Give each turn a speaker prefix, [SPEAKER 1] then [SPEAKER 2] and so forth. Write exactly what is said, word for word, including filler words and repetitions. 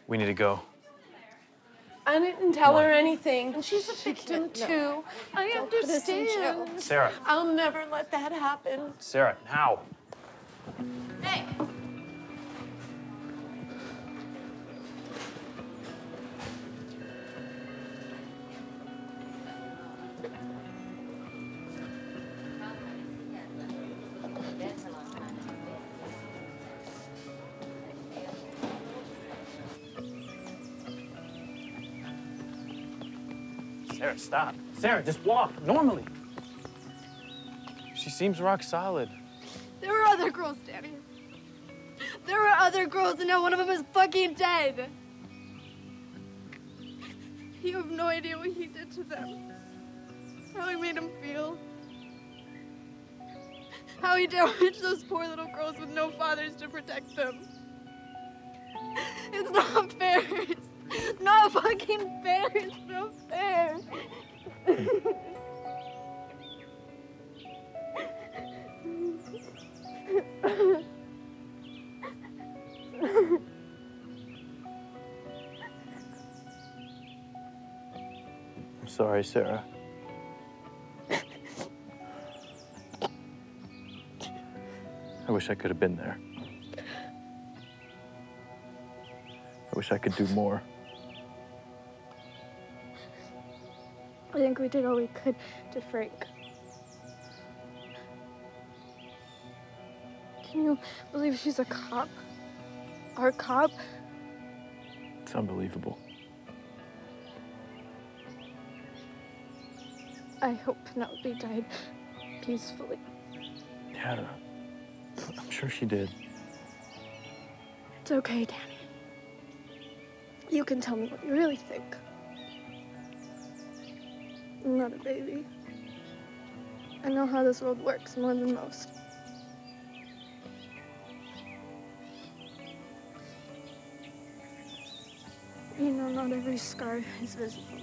[SPEAKER 1] We need to go.
[SPEAKER 2] I didn't tell
[SPEAKER 1] Come on.
[SPEAKER 2] her anything.
[SPEAKER 3] And she's a victim,
[SPEAKER 2] No.
[SPEAKER 3] too. I
[SPEAKER 2] Don't put us in jail.
[SPEAKER 3] understand.
[SPEAKER 1] Sarah.
[SPEAKER 2] I'll never let that happen.
[SPEAKER 1] Sarah, now.
[SPEAKER 3] Hey.
[SPEAKER 1] Sarah, stop. Sarah, just walk normally. She seems rock solid.
[SPEAKER 3] There were other girls, Danny. There were other girls, and now one of them is fucking dead. You have no idea what he did to them. How he made them feel. How he damaged those poor little girls with no fathers to protect them. It's not fair. It's not fucking fair. It's not fair.
[SPEAKER 1] I'm sorry, Sarah. I wish I could have been there. I wish I could do more.
[SPEAKER 3] I think we did all we could to Frank. Can you believe she's a cop? Our cop?
[SPEAKER 1] It's unbelievable.
[SPEAKER 3] I hope Penelope died peacefully.
[SPEAKER 1] Yeah, I'm sure she did.
[SPEAKER 3] It's okay, Danny. You can tell me what you really think. I'm not a baby. I know how this world works more than most. You know, not every scar is visible.